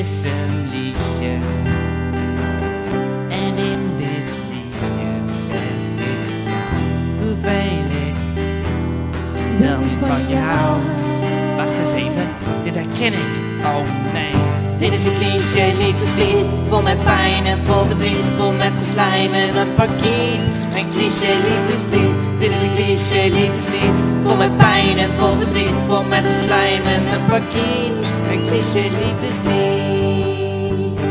is een liedje. En in dit liedje zeg ik jou hoeveel ik wel niet van je hou. Wacht eens even, dit herken ik. Oh nee. Dit is een cliché liefdeslied, vol met pijn en vol verdriet, vol met geslijm en een parkiet. Een cliché liefdeslied, dit is een cliché liefdeslied, vol met pijn en vol verdriet, vol met geslijm en een parkiet. Een cliché liefdeslied.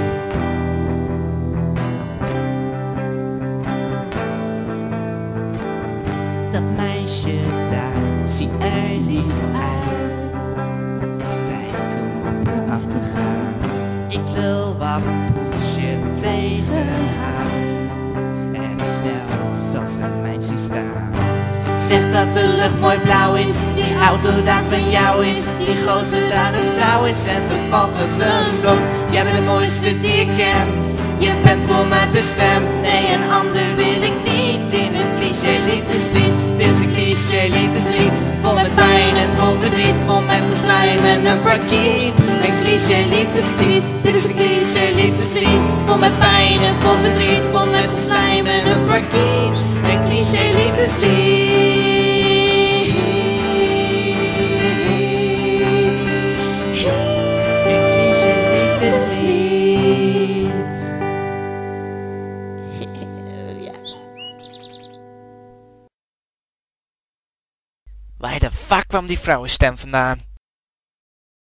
Dat meisje daar ziet er lief uit. Tijd om op me af te gaan. Ik lul wat poesje tegen haar. En is wel zoals een meisje staan. Zeg dat de lucht mooi blauw is, die auto daar van jou is, die gozer daar een vrouw is en ze valt als een blok. Jij bent de mooiste die ik ken, je bent voor mij bestemd. Nee, een ander wil ik niet in het cliché liefdeslied. Dit is een cliché liefdeslied, vol met pijn en vol verdriet, vol met geslijm en een parkiet. Een cliché liefdeslied, dit is een cliché liefdeslied, vol met pijn en vol verdriet, vol met geslijm en een parkiet. Een cliché liefdeslied. Een cliché liefdeslied. Waar de fuck kwam die vrouwenstem vandaan?